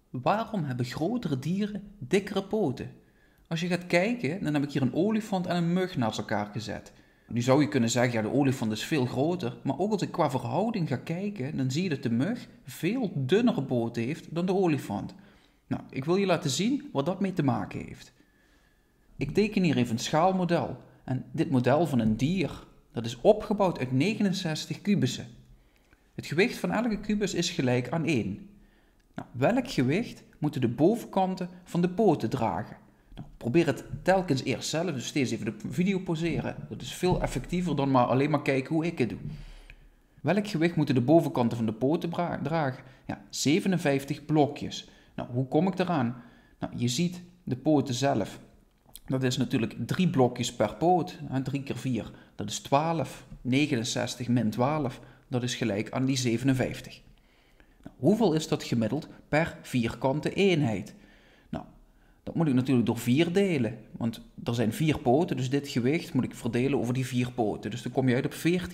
Waarom hebben grotere dieren dikkere poten? Als je gaat kijken, dan heb ik hier een olifant en een mug naast elkaar gezet. Nu zou je kunnen zeggen, ja, de olifant is veel groter, maar ook als ik qua verhouding ga kijken, dan zie je dat de mug veel dunnere poten heeft dan de olifant. Nou, ik wil je laten zien wat dat mee te maken heeft. Ik teken hier even een schaalmodel. En dit model van een dier, dat is opgebouwd uit 69 kubussen. Het gewicht van elke kubus is gelijk aan 1. Nou, welk gewicht moeten de bovenkanten van de poten dragen? Nou, probeer het telkens eerst zelf, dus steeds even de video pauzeren. Dat is veel effectiever dan alleen maar kijken hoe ik het doe. Welk gewicht moeten de bovenkanten van de poten dragen? Ja, 57 blokjes. Nou, hoe kom ik eraan? Nou, je ziet de poten zelf. Dat is natuurlijk 3 blokjes per poot. 3 keer 4, dat is 12. 69 min 12, dat is gelijk aan die 57. Nou, hoeveel is dat gemiddeld per vierkante eenheid? Nou, dat moet ik natuurlijk door 4 delen. Want er zijn 4 poten, dus dit gewicht moet ik verdelen over die 4 poten. Dus dan kom je uit op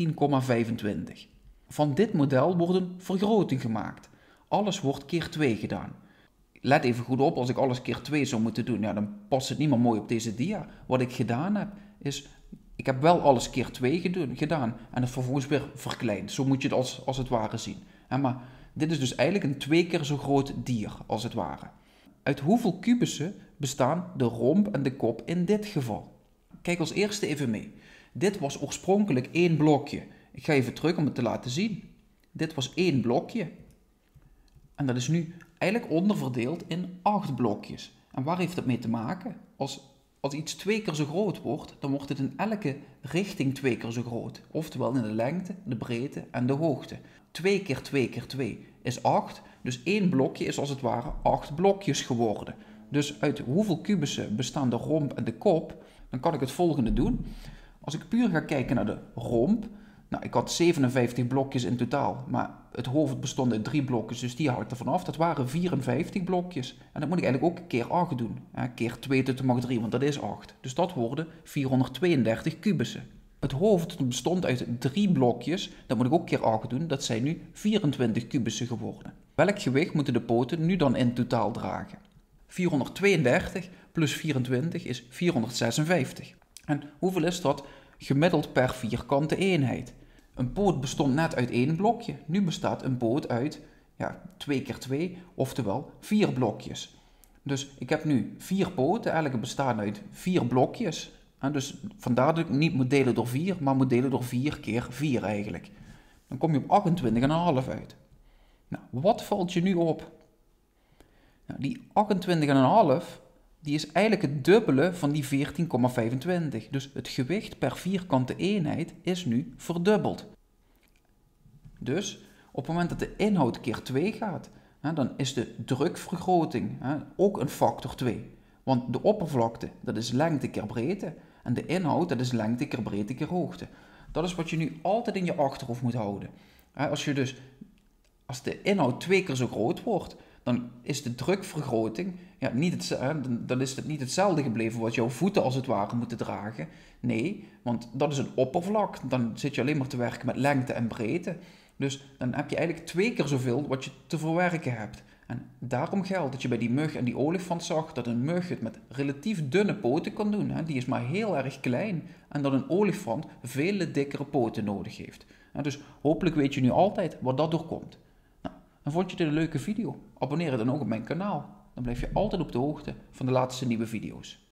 14,25. Van dit model wordt een vergroting gemaakt. Alles wordt keer 2 gedaan. Let even goed op, als ik alles keer 2 zou moeten doen, ja, dan past het niet meer mooi op deze dia. Wat ik gedaan heb, is, ik heb wel alles keer 2 gedaan en het vervolgens weer verkleind. Zo moet je het als het ware zien. Maar dit is dus eigenlijk een 2 keer zo groot dier, als het ware. Uit hoeveel kubussen bestaan de romp en de kop in dit geval? Kijk als eerste even mee. Dit was oorspronkelijk 1 blokje. Ik ga even terug om het te laten zien. Dit was 1 blokje. En dat is nu eigenlijk onderverdeeld in 8 blokjes. En waar heeft dat mee te maken? Als iets 2 keer zo groot wordt, dan wordt het in elke richting 2 keer zo groot. Oftewel in de lengte, de breedte en de hoogte. 2 keer 2 keer 2 is 8. Dus 1 blokje is als het ware 8 blokjes geworden. Dus uit hoeveel kubussen bestaan de romp en de kop? Dan kan ik het volgende doen. Als ik puur ga kijken naar de romp. Nou, ik had 57 blokjes in totaal, maar het hoofd bestond uit 3 blokjes, dus die haal ik ervan af. Dat waren 54 blokjes. En dat moet ik eigenlijk ook keer 8 doen. Keer 2 tot de macht 3, want dat is 8. Dus dat worden 432 kubussen. Het hoofd bestond uit 3 blokjes, dat moet ik ook keer 8 doen. Dat zijn nu 24 kubussen geworden. Welk gewicht moeten de poten nu dan in totaal dragen? 432 plus 24 is 456. En hoeveel is dat gemiddeld per vierkante eenheid? Een poot bestond net uit 1 blokje. Nu bestaat een poot uit 2 keer 2, oftewel 4 blokjes. Dus ik heb nu 4 poten, elke bestaan uit 4 blokjes. En dus vandaar dat ik niet moet delen door 4, maar moet delen door 4 keer 4 eigenlijk. Dan kom je op 28,5 uit. Nou, wat valt je nu op? Nou, die 28,5, die is eigenlijk het dubbele van die 14,25. Dus het gewicht per vierkante eenheid is nu verdubbeld. Dus op het moment dat de inhoud keer 2 gaat, dan is de drukvergroting ook een factor 2. Want de oppervlakte, dat is lengte keer breedte. En de inhoud, dat is lengte keer breedte keer hoogte. Dat is wat je nu altijd in je achterhoofd moet houden. Als de inhoud 2 keer zo groot wordt, dan is de drukvergroting dan is het niet hetzelfde gebleven wat jouw voeten als het ware moeten dragen. Nee, want dat is een oppervlak. Dan zit je alleen maar te werken met lengte en breedte. Dus dan heb je eigenlijk 2 keer zoveel wat je te verwerken hebt. En daarom geldt dat je bij die mug en die olifant zag dat een mug het met relatief dunne poten kan doen. Die is maar heel erg klein. En dat een olifant vele dikkere poten nodig heeft. Dus hopelijk weet je nu altijd wat dat doorkomt. En vond je dit een leuke video? Abonneer je dan ook op mijn kanaal. Dan blijf je altijd op de hoogte van de laatste nieuwe video's.